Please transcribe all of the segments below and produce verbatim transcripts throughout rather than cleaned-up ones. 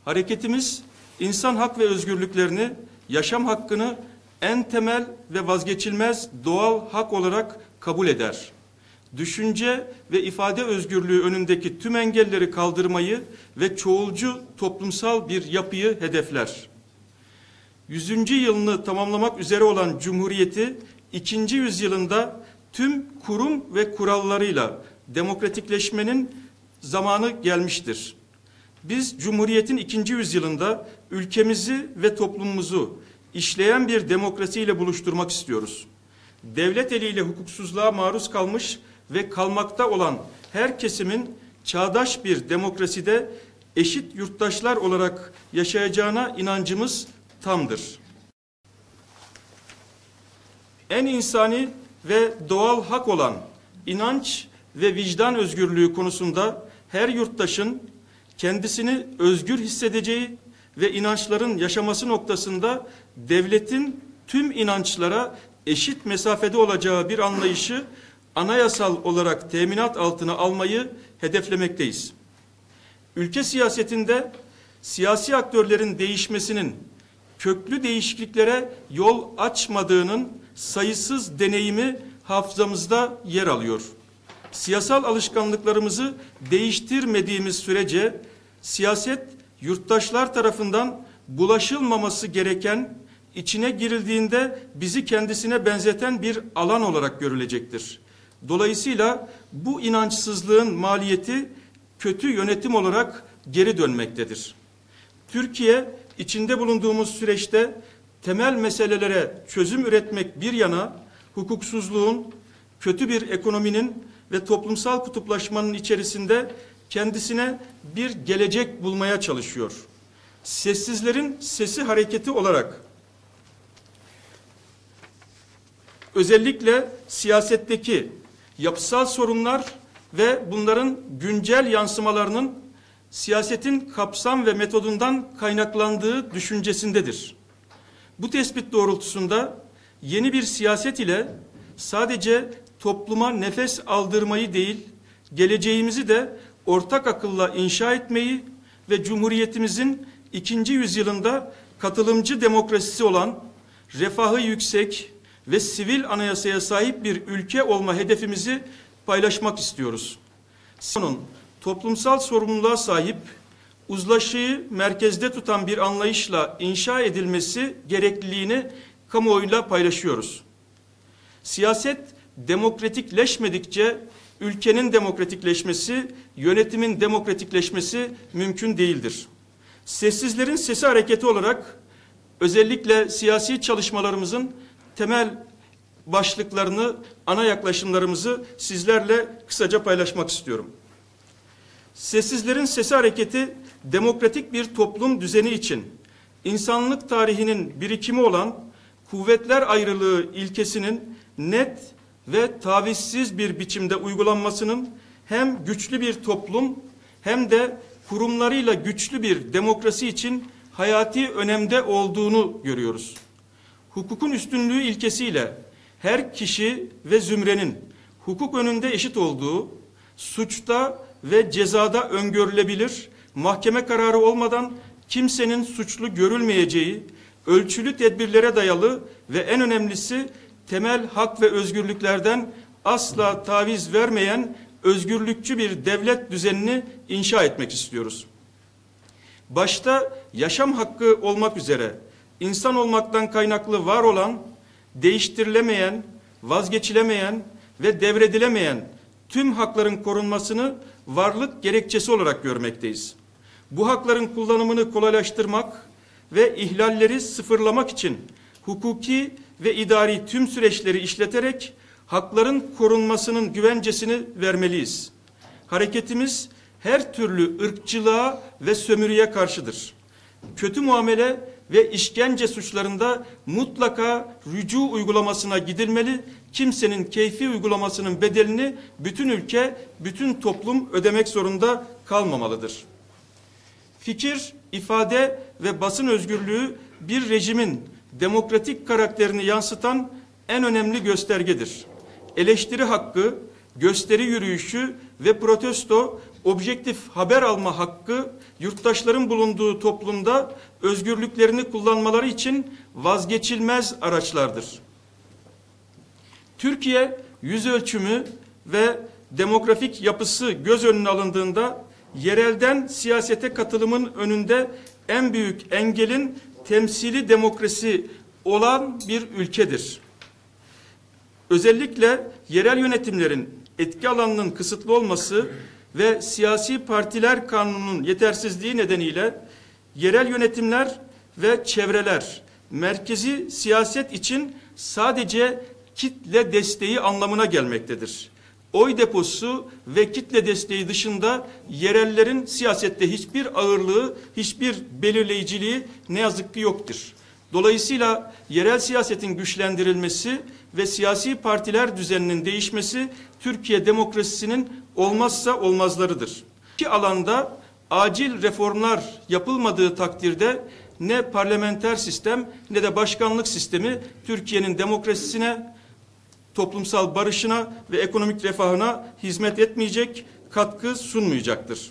Hareketimiz insan hak ve özgürlüklerini, yaşam hakkını en temel ve vazgeçilmez doğal hak olarak kabul eder. Düşünce ve ifade özgürlüğü önündeki tüm engelleri kaldırmayı ve çoğulcu toplumsal bir yapıyı hedefler. Yüzüncü yılını tamamlamak üzere olan Cumhuriyeti, ikinci yüzyılında tüm kurum ve kurallarıyla demokratikleşmenin zamanı gelmiştir. Biz Cumhuriyet'in ikinci yüzyılında ülkemizi ve toplumumuzu işleyen bir demokrasiyle buluşturmak istiyoruz. Devlet eliyle hukuksuzluğa maruz kalmış ve kalmakta olan her kesimin çağdaş bir demokraside eşit yurttaşlar olarak yaşayacağına inancımız tamdır. En insani ve doğal hak olan inanç ve vicdan özgürlüğü konusunda her yurttaşın kendisini özgür hissedeceği ve inançların yaşaması noktasında devletin tüm inançlara eşit mesafede olacağı bir anlayışı anayasal olarak teminat altına almayı hedeflemekteyiz. Ülke siyasetinde siyasi aktörlerin değişmesinin köklü değişikliklere yol açmadığının sayısız deneyimi hafızamızda yer alıyor. Siyasal alışkanlıklarımızı değiştirmediğimiz sürece siyaset yurttaşlar tarafından bulaşılmaması gereken, içine girildiğinde bizi kendisine benzeten bir alan olarak görülecektir. Dolayısıyla bu inançsızlığın maliyeti kötü yönetim olarak geri dönmektedir. Türkiye içinde bulunduğumuz süreçte temel meselelere çözüm üretmek bir yana hukuksuzluğun, kötü bir ekonominin ve toplumsal kutuplaşmanın içerisinde kendisine bir gelecek bulmaya çalışıyor. Sessizlerin sesi hareketi olarak özellikle siyasetteki yapısal sorunlar ve bunların güncel yansımalarının siyasetin kapsam ve metodundan kaynaklandığı düşüncesindedir. Bu tespit doğrultusunda yeni bir siyaset ile sadece topluma nefes aldırmayı değil, geleceğimizi de ortak akılla inşa etmeyi ve Cumhuriyetimizin ikinci yüzyılında katılımcı demokrasisi olan, refahı yüksek ve sivil anayasaya sahip bir ülke olma hedefimizi paylaşmak istiyoruz. Onun toplumsal sorumluluğa sahip, uzlaşıyı merkezde tutan bir anlayışla inşa edilmesi gerekliliğini kamuoyuyla paylaşıyoruz. Siyaset demokratikleşmedikçe ülkenin demokratikleşmesi, yönetimin demokratikleşmesi mümkün değildir. Sessizlerin sesi hareketi olarak özellikle siyasi çalışmalarımızın temel başlıklarını, ana yaklaşımlarımızı sizlerle kısaca paylaşmak istiyorum. Sessizlerin sesi hareketi demokratik bir toplum düzeni için insanlık tarihinin birikimi olan kuvvetler ayrılığı ilkesinin net ve tavizsiz bir biçimde uygulanmasının hem güçlü bir toplum hem de kurumlarıyla güçlü bir demokrasi için hayati önemde olduğunu görüyoruz. Hukukun üstünlüğü ilkesiyle her kişi ve zümrenin hukuk önünde eşit olduğu, suçta ve cezada öngörülebilir, mahkeme kararı olmadan kimsenin suçlu görülmeyeceği, ölçülü tedbirlere dayalı ve en önemlisi temel hak ve özgürlüklerden asla taviz vermeyen özgürlükçü bir devlet düzenini inşa etmek istiyoruz. Başta yaşam hakkı olmak üzere insan olmaktan kaynaklı var olan, değiştirilemeyen, vazgeçilemeyen ve devredilemeyen tüm hakların korunmasını varlık gerekçesi olarak görmekteyiz. Bu hakların kullanımını kolaylaştırmak ve ihlalleri sıfırlamak için hukuki ve idari tüm süreçleri işleterek hakların korunmasının güvencesini vermeliyiz. Hareketimiz her türlü ırkçılığa ve sömürüye karşıdır. Kötü muamele ve işkence suçlarında mutlaka rücu uygulamasına gidilmeli, kimsenin keyfi uygulamasının bedelini bütün ülke, bütün toplum ödemek zorunda kalmamalıdır. Fikir, ifade ve basın özgürlüğü bir rejimin demokratik karakterini yansıtan en önemli göstergedir. Eleştiri hakkı, gösteri yürüyüşü ve protesto objektif haber alma hakkı, yurttaşların bulunduğu toplumda özgürlüklerini kullanmaları için vazgeçilmez araçlardır. Türkiye yüz ölçümü ve demografik yapısı göz önüne alındığında yerelden siyasete katılımın önünde en büyük engelin temsili demokrasi olan bir ülkedir. Özellikle yerel yönetimlerin etki alanının kısıtlı olması ve siyasi partiler kanununun yetersizliği nedeniyle yerel yönetimler ve çevreler merkezi siyaset için sadece kitle desteği anlamına gelmektedir. Oy deposu ve kitle desteği dışında yerellerin siyasette hiçbir ağırlığı, hiçbir belirleyiciliği ne yazık ki yoktur. Dolayısıyla yerel siyasetin güçlendirilmesi ve siyasi partiler düzeninin değişmesi Türkiye demokrasisinin olmazsa olmazlarıdır. İki alanda acil reformlar yapılmadığı takdirde ne parlamenter sistem ne de başkanlık sistemi Türkiye'nin demokrasisine, toplumsal barışına ve ekonomik refahına hizmet etmeyecek, katkı sunmayacaktır.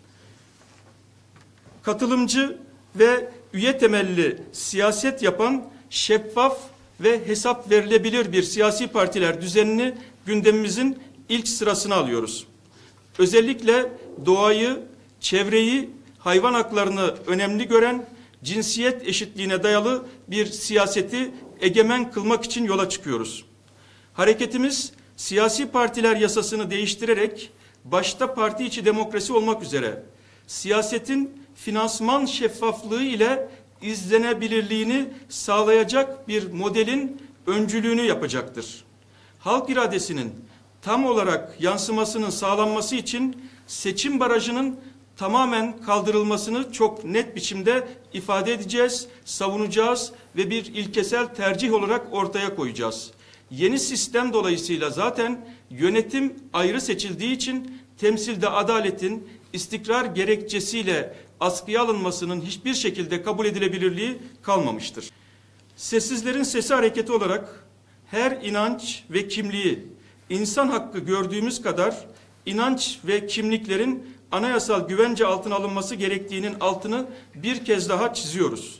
Katılımcı ve üye temelli siyaset yapan şeffaf ve hesap verilebilir bir siyasi partiler düzenini gündemimizin ilk sırasına alıyoruz. Özellikle doğayı, çevreyi, hayvan haklarını önemli gören, cinsiyet eşitliğine dayalı bir siyaseti egemen kılmak için yola çıkıyoruz. Hareketimiz siyasi partiler yasasını değiştirerek başta parti içi demokrasi olmak üzere siyasetin finansman şeffaflığı ile izlenebilirliğini sağlayacak bir modelin öncülüğünü yapacaktır. Halk iradesinin tam olarak yansımasının sağlanması için seçim barajının tamamen kaldırılmasını çok net biçimde ifade edeceğiz, savunacağız ve bir ilkesel tercih olarak ortaya koyacağız. Yeni sistem dolayısıyla zaten yönetim ayrı seçildiği için temsilde adaletin istikrar gerekçesiyle askıya alınmasının hiçbir şekilde kabul edilebilirliği kalmamıştır. Sessizlerin Sesi hareketi olarak her inanç ve kimliği insan hakkı gördüğümüz kadar inanç ve kimliklerin anayasal güvence altına alınması gerektiğinin altını bir kez daha çiziyoruz.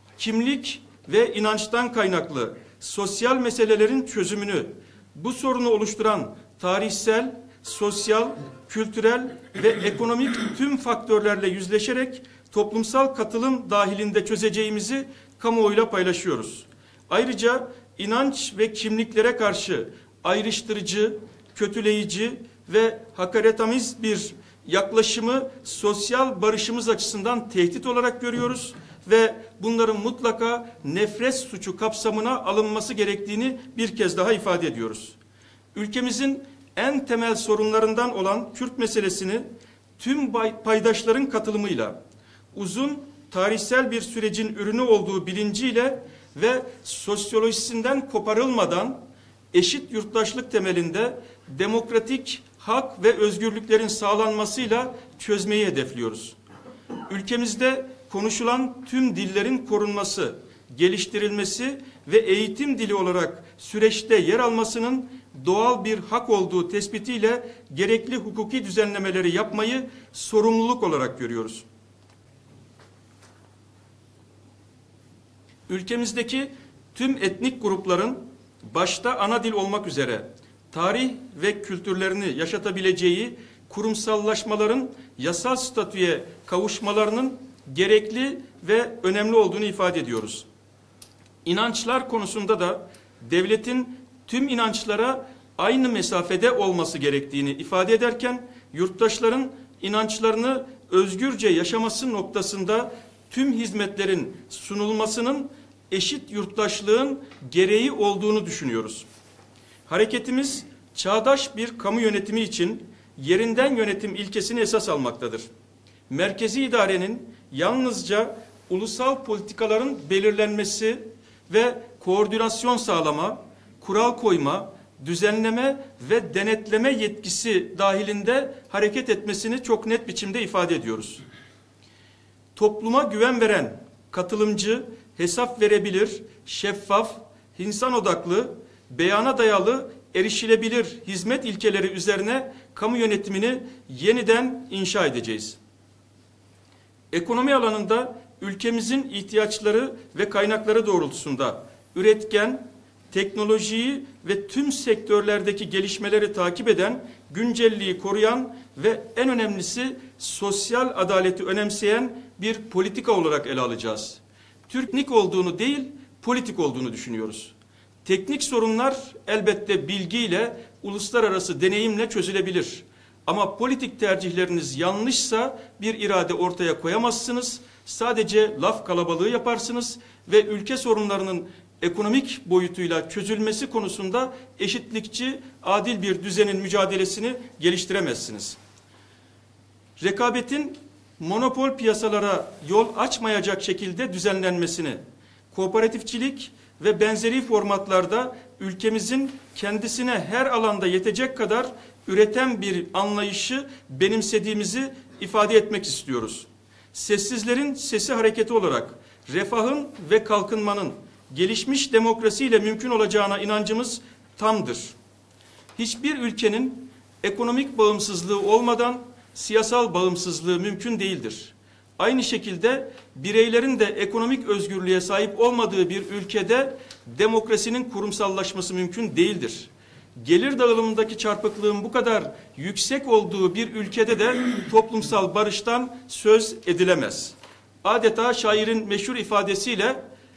Kimlik ve inançtan kaynaklı sosyal meselelerin çözümünü, bu sorunu oluşturan tarihsel, sosyal, kültürel ve ekonomik tüm faktörlerle yüzleşerek toplumsal katılım dahilinde çözeceğimizi kamuoyuyla paylaşıyoruz. Ayrıca inanç ve kimliklere karşı ayrıştırıcı, kötüleyici ve hakaretamiz bir yaklaşımı sosyal barışımız açısından tehdit olarak görüyoruz ve bunların mutlaka nefret suçu kapsamına alınması gerektiğini bir kez daha ifade ediyoruz. Ülkemizin en temel sorunlarından olan Kürt meselesini tüm paydaşların katılımıyla uzun tarihsel bir sürecin ürünü olduğu bilinciyle ve sosyolojisinden koparılmadan eşit yurttaşlık temelinde demokratik hak ve özgürlüklerin sağlanmasıyla çözmeyi hedefliyoruz. Ülkemizde konuşulan tüm dillerin korunması, geliştirilmesi ve eğitim dili olarak süreçte yer almasının doğal bir hak olduğu tespitiyle gerekli hukuki düzenlemeleri yapmayı sorumluluk olarak görüyoruz. Ülkemizdeki tüm etnik grupların başta ana dil olmak üzere tarih ve kültürlerini yaşatabileceği kurumsallaşmaların yasal statüye kavuşmalarının gerekli ve önemli olduğunu ifade ediyoruz. İnançlar konusunda da devletin tüm inançlara aynı mesafede olması gerektiğini ifade ederken yurttaşların inançlarını özgürce yaşaması noktasında tüm hizmetlerin sunulmasının eşit yurttaşlığın gereği olduğunu düşünüyoruz. Hareketimiz çağdaş bir kamu yönetimi için yerinden yönetim ilkesini esas almaktadır. Merkezi idarenin yalnızca ulusal politikaların belirlenmesi ve koordinasyon sağlama, kural koyma, düzenleme ve denetleme yetkisi dahilinde hareket etmesini çok net biçimde ifade ediyoruz. Topluma güven veren, katılımcı, hesap verebilir, şeffaf, insan odaklı, beyana dayalı erişilebilir hizmet ilkeleri üzerine kamu yönetimini yeniden inşa edeceğiz. Ekonomi alanında ülkemizin ihtiyaçları ve kaynakları doğrultusunda üretken, teknolojiyi ve tüm sektörlerdeki gelişmeleri takip eden, güncelliği koruyan ve en önemlisi sosyal adaleti önemseyen bir politika olarak ele alacağız. Teknik olduğunu değil, politik olduğunu düşünüyoruz. Teknik sorunlar elbette bilgiyle, uluslararası deneyimle çözülebilir. Ama politik tercihleriniz yanlışsa bir irade ortaya koyamazsınız. Sadece laf kalabalığı yaparsınız ve ülke sorunlarının ekonomik boyutuyla çözülmesi konusunda eşitlikçi, adil bir düzenin mücadelesini geliştiremezsiniz. Rekabetin monopol piyasalara yol açmayacak şekilde düzenlenmesini, kooperatifçilik ve benzeri formatlarda ülkemizin kendisine her alanda yetecek kadar üreten bir anlayışı benimsediğimizi ifade etmek istiyoruz. Sessizlerin sesi hareketi olarak refahın ve kalkınmanın gelişmiş demokrasiyle mümkün olacağına inancımız tamdır. Hiçbir ülkenin ekonomik bağımsızlığı olmadan siyasal bağımsızlığı mümkün değildir. Aynı şekilde bireylerin de ekonomik özgürlüğe sahip olmadığı bir ülkede demokrasinin kurumsallaşması mümkün değildir. Gelir dağılımındaki çarpıklığın bu kadar yüksek olduğu bir ülkede de toplumsal barıştan söz edilemez. Adeta şairin meşhur ifadesiyle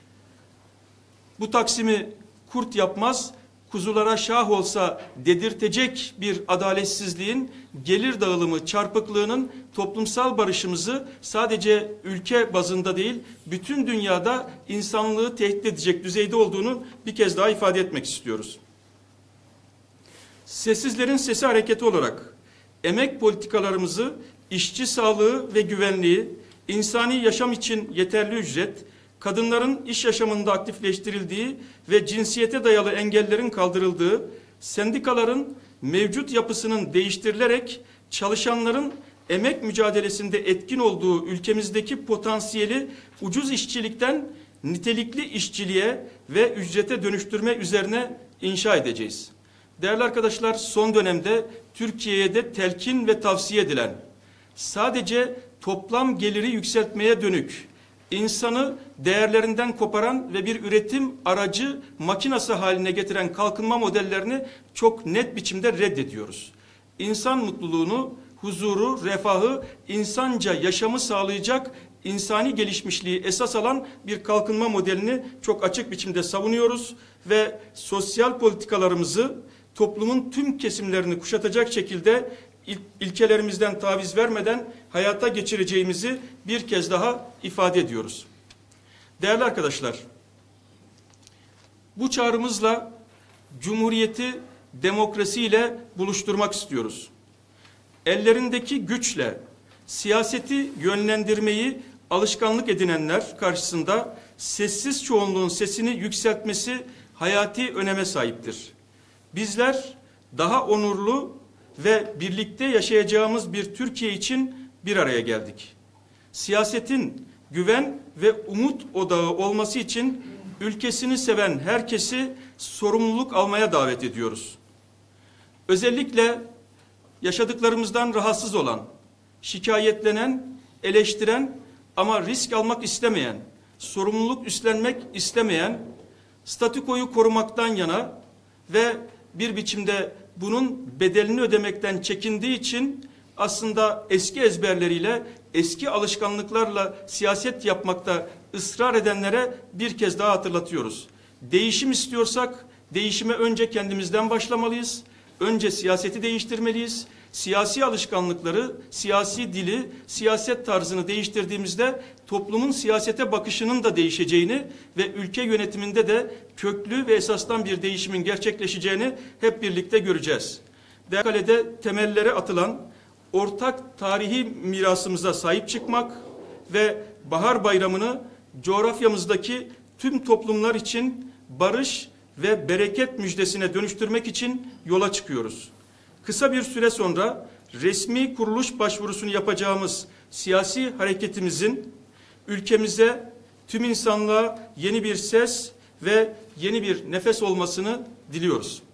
bu Taksim'i kurt yapmaz, kuzulara şah olsa dedirtecek bir adaletsizliğin, gelir dağılımı çarpıklığının toplumsal barışımızı sadece ülke bazında değil, bütün dünyada insanlığı tehdit edecek düzeyde olduğunu bir kez daha ifade etmek istiyoruz. Sessizlerin sesi hareketi olarak emek politikalarımızı işçi sağlığı ve güvenliği, insani yaşam için yeterli ücret, kadınların iş yaşamında aktifleştirildiği ve cinsiyete dayalı engellerin kaldırıldığı, sendikaların mevcut yapısının değiştirilerek çalışanların emek mücadelesinde etkin olduğu ülkemizdeki potansiyeli ucuz işçilikten nitelikli işçiliğe ve ücrete dönüştürme üzerine inşa edeceğiz. Değerli arkadaşlar, son dönemde Türkiye'ye de telkin ve tavsiye edilen, sadece toplam geliri yükseltmeye dönük, insanı değerlerinden koparan ve bir üretim aracı makinası haline getiren kalkınma modellerini çok net biçimde reddediyoruz. İnsan mutluluğunu, huzuru, refahı, insanca yaşamı sağlayacak insani gelişmişliği esas alan bir kalkınma modelini çok açık biçimde savunuyoruz ve sosyal politikalarımızı toplumun tüm kesimlerini kuşatacak şekilde il ilkelerimizden taviz vermeden hayata geçireceğimizi bir kez daha ifade ediyoruz. Değerli arkadaşlar, bu çağrımızla Cumhuriyeti demokrasiyle buluşturmak istiyoruz. Ellerindeki güçle siyaseti yönlendirmeyi alışkanlık edinenler karşısında sessiz çoğunluğun sesini yükseltmesi hayati öneme sahiptir. Bizler daha onurlu ve birlikte yaşayacağımız bir Türkiye için bir araya geldik. Siyasetin güven ve umut odağı olması için ülkesini seven herkesi sorumluluk almaya davet ediyoruz. Özellikle yaşadıklarımızdan rahatsız olan, şikayetlenen, eleştiren ama risk almak istemeyen, sorumluluk üstlenmek istemeyen, statükoyu korumaktan yana ve bir biçimde bunun bedelini ödemekten çekindiği için aslında eski ezberleriyle, eski alışkanlıklarla siyaset yapmakta ısrar edenlere bir kez daha hatırlatıyoruz. Değişim istiyorsak değişime önce kendimizden başlamalıyız. Önce siyaseti değiştirmeliyiz. Siyasi alışkanlıkları, siyasi dili, siyaset tarzını değiştirdiğimizde toplumun siyasete bakışının da değişeceğini ve ülke yönetiminde de köklü ve esastan bir değişimin gerçekleşeceğini hep birlikte göreceğiz. Değerli temellere atılan ortak tarihi mirasımıza sahip çıkmak ve Bahar Bayramı'nı coğrafyamızdaki tüm toplumlar için barış ve bereket müjdesine dönüştürmek için yola çıkıyoruz. Kısa bir süre sonra resmi kuruluş başvurusunu yapacağımız siyasi hareketimizin ülkemize, tüm insanlığa yeni bir ses ve yeni bir nefes olmasını diliyoruz.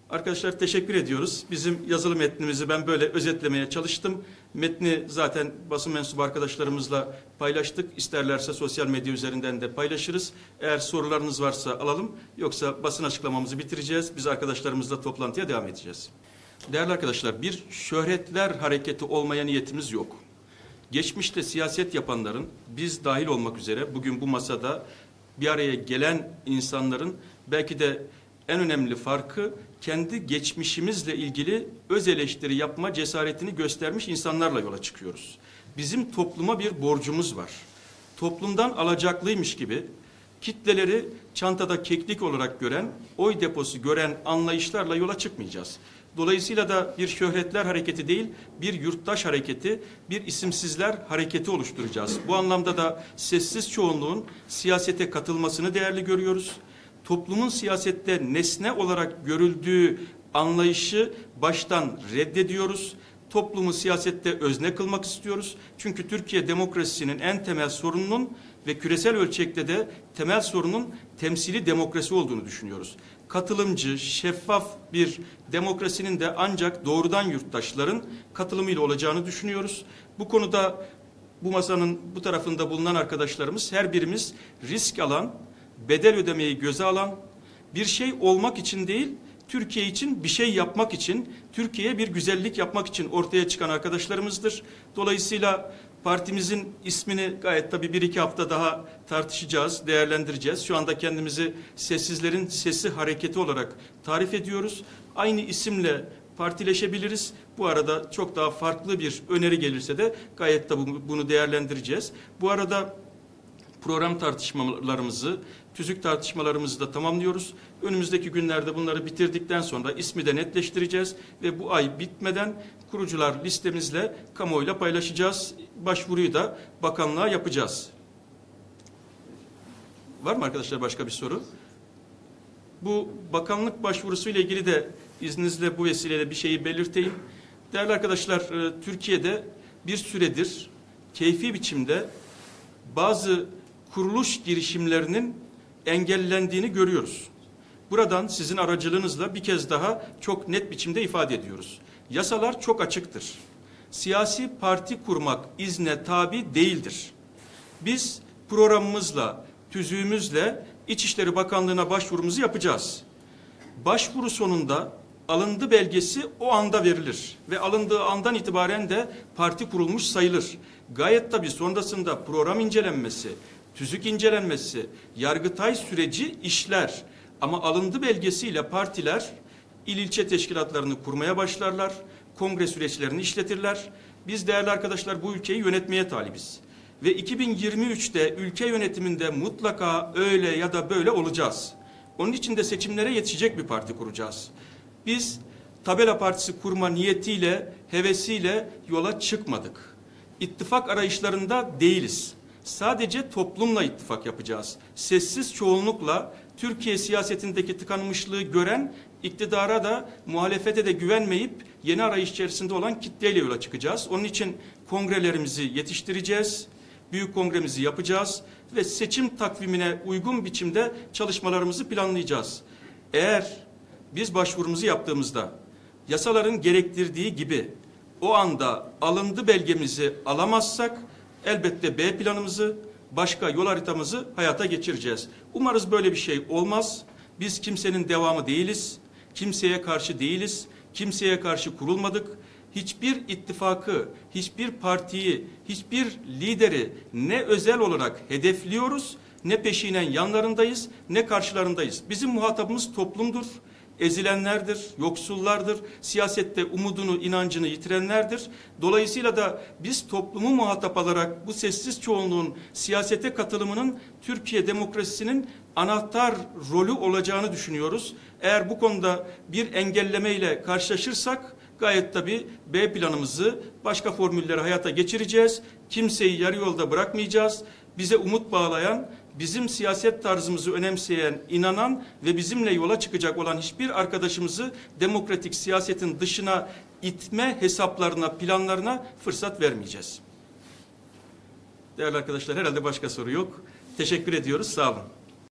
Arkadaşlar teşekkür ediyoruz. Bizim yazılı metnimizi ben böyle özetlemeye çalıştım. Metni zaten basın mensubu arkadaşlarımızla paylaştık. İsterlerse sosyal medya üzerinden de paylaşırız. Eğer sorularınız varsa alalım. Yoksa basın açıklamamızı bitireceğiz. Biz arkadaşlarımızla toplantıya devam edeceğiz. Değerli arkadaşlar, bir şöhretler hareketi olmaya niyetimiz yok. Geçmişte siyaset yapanların, biz dahil olmak üzere bugün bu masada bir araya gelen insanların belki de en önemli farkı kendi geçmişimizle ilgili öz eleştiri yapma cesaretini göstermiş insanlarla yola çıkıyoruz. Bizim topluma bir borcumuz var. Toplumdan alacaklıymış gibi kitleleri çantada keklik olarak gören, oy deposu gören anlayışlarla yola çıkmayacağız. Dolayısıyla da bir şöhretler hareketi değil, bir yurttaş hareketi, bir isimsizler hareketi oluşturacağız. Bu anlamda da sessiz çoğunluğun siyasete katılmasını değerli görüyoruz. Toplumun siyasette nesne olarak görüldüğü anlayışı baştan reddediyoruz. Toplumu siyasette özne kılmak istiyoruz. Çünkü Türkiye demokrasisinin en temel sorununun ve küresel ölçekte de temel sorunun temsili demokrasi olduğunu düşünüyoruz. Katılımcı, şeffaf bir demokrasinin de ancak doğrudan yurttaşların katılımıyla olacağını düşünüyoruz. Bu konuda bu masanın bu tarafında bulunan arkadaşlarımız her birimiz risk alan, bedel ödemeyi göze alan, bir şey olmak için değil, Türkiye için bir şey yapmak için, Türkiye'ye bir güzellik yapmak için ortaya çıkan arkadaşlarımızdır. Dolayısıyla partimizin ismini gayet tabii bir iki hafta daha tartışacağız, değerlendireceğiz. Şu anda kendimizi Sessizlerin Sesi Hareketi olarak tarif ediyoruz. Aynı isimle partileşebiliriz. Bu arada çok daha farklı bir öneri gelirse de gayet tabii bunu değerlendireceğiz. Bu arada program tartışmalarımızı, tüzük tartışmalarımızı da tamamlıyoruz. Önümüzdeki günlerde bunları bitirdikten sonra ismi de netleştireceğiz ve bu ay bitmeden kurucular listemizle kamuoyuyla paylaşacağız. Başvuruyu da bakanlığa yapacağız. Var mı arkadaşlar başka bir soru? Bu bakanlık başvurusu ile ilgili de izninizle bu vesileyle bir şeyi belirteyim. Değerli arkadaşlar, Türkiye'de bir süredir keyfi biçimde bazı kuruluş girişimlerinin engellendiğini görüyoruz. Buradan sizin aracılığınızla bir kez daha çok net biçimde ifade ediyoruz. Yasalar çok açıktır. Siyasi parti kurmak izne tabi değildir. Biz programımızla, tüzüğümüzle İçişleri Bakanlığı'na başvurumuzu yapacağız. Başvuru sonunda alındı belgesi o anda verilir ve alındığı andan itibaren de parti kurulmuş sayılır. Gayet tabii sonrasında program incelenmesi, tüzük incelenmesi, yargıtay süreci işler. Ama alındı belgesiyle partiler il ilçe teşkilatlarını kurmaya başlarlar, kongre süreçlerini işletirler. Biz değerli arkadaşlar bu ülkeyi yönetmeye talibiz. Ve iki bin yirmi üçte ülke yönetiminde mutlaka öyle ya da böyle olacağız. Onun için de seçimlere yetişecek bir parti kuracağız. Biz tabela partisi kurma niyetiyle, hevesiyle yola çıkmadık. İttifak arayışlarında değiliz. Sadece toplumla ittifak yapacağız. Sessiz çoğunlukla Türkiye siyasetindeki tıkanmışlığı gören, iktidara da muhalefete de güvenmeyip yeni arayış içerisinde olan kitleyle yola çıkacağız. Onun için kongrelerimizi yetiştireceğiz, büyük kongremizi yapacağız ve seçim takvimine uygun biçimde çalışmalarımızı planlayacağız. Eğer biz başvurumuzu yaptığımızda yasaların gerektirdiği gibi o anda alındı belgemizi alamazsak elbette B planımızı, başka yol haritamızı hayata geçireceğiz. Umarız böyle bir şey olmaz. Biz kimsenin devamı değiliz, kimseye karşı değiliz, kimseye karşı kurulmadık. Hiçbir ittifakı, hiçbir partiyi, hiçbir lideri ne özel olarak hedefliyoruz, ne peşinen yanlarındayız, ne karşılarındayız. Bizim muhatabımız toplumdur. Ezilenlerdir, yoksullardır, siyasette umudunu, inancını yitirenlerdir. Dolayısıyla da biz toplumu muhatap alarak bu sessiz çoğunluğun siyasete katılımının Türkiye demokrasisinin anahtar rolü olacağını düşünüyoruz. Eğer bu konuda bir engellemeyle karşılaşırsak gayet tabii B planımızı, başka formülleri hayata geçireceğiz. Kimseyi yarı yolda bırakmayacağız. Bize umut bağlayan, bizim siyaset tarzımızı önemseyen, inanan ve bizimle yola çıkacak olan hiçbir arkadaşımızı demokratik siyasetin dışına itme hesaplarına, planlarına fırsat vermeyeceğiz. Değerli arkadaşlar, herhalde başka soru yok. Teşekkür ediyoruz. Sağ olun.